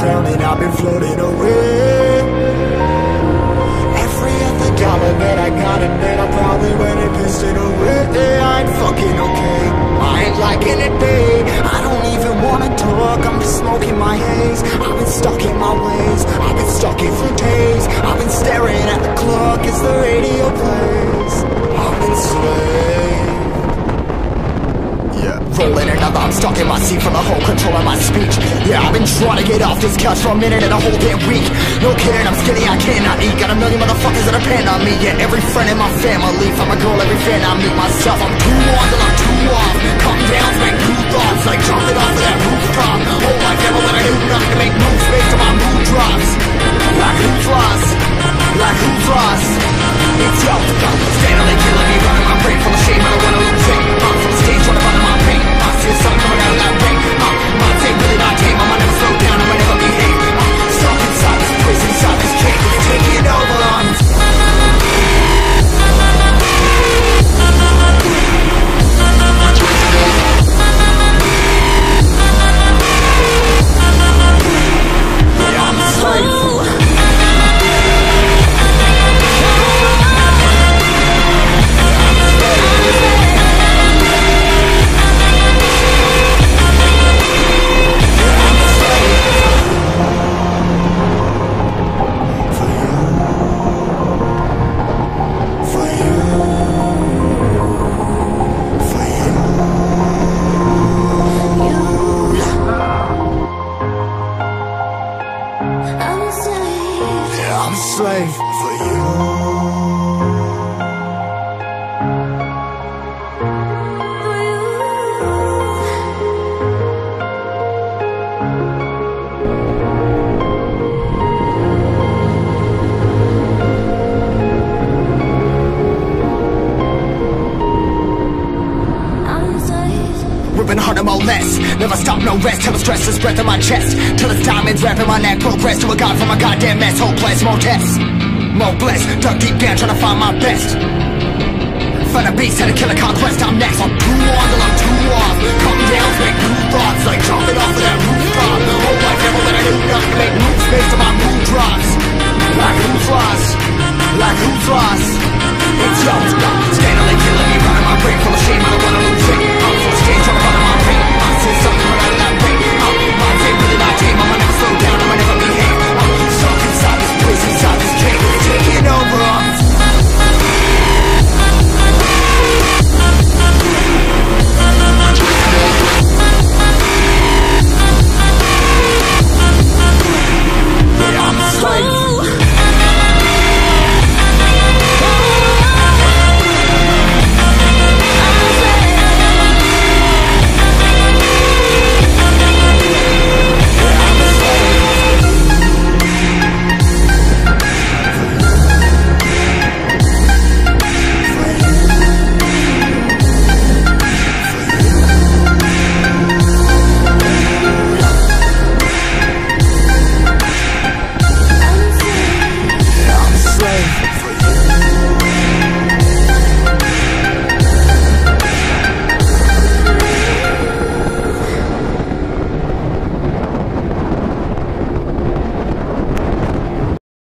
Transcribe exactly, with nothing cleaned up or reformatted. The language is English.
drowning, I've been floating away. Every other dollar that I got in bed, I probably went and pissed it away. I ain't fucking okay, I ain't liking it, babe. I don't even wanna talk, I'm just smoking my haze. I've been stuck in my ways, I've been stuck in for days. I've been staring at the clock as the radio plays. I've been slave. Yeah, rolling another, I'm stuck in my seat for the whole control of my speech. Yeah, I've been trying to get off this couch for a minute and a whole damn week. No kidding, I'm skinny, I cannot eat. Got a million motherfuckers that depend on me. Yeah, every friend in my family, from a girl, every fan I meet myself. I'm too on till I'm too off. Come down, make new thoughts, like jumping off of that rooftop. Whole life never when I do nothing to make moves based on my mood drops. Like who's lost? Like who's lost? It's yo, steadily killing me, running my brain full of shame. I don't wanna lose it. I'm from the stage trying to run my pain. I see the sun coming out of that rain. uh, My take really not tame. I'ma never slow down, I'ma never behave. uh, Stuck inside this prison, inside this cage. It's taking over on us. Yeah, I'm a slave. I'm a slave for you. Ripping harder, more less. Never stop, no rest. Till the stress is breath in my chest. Till it's diamonds wrapping my neck. Progress to a god from a goddamn mess. Hopeless, more tests, more blessed. Dug deep down trying to find my best. Find a beast, had to kill a conquest. I'm next. I'm too on till I'm too off. Come down, make new thoughts, like jumping off of that rooftop.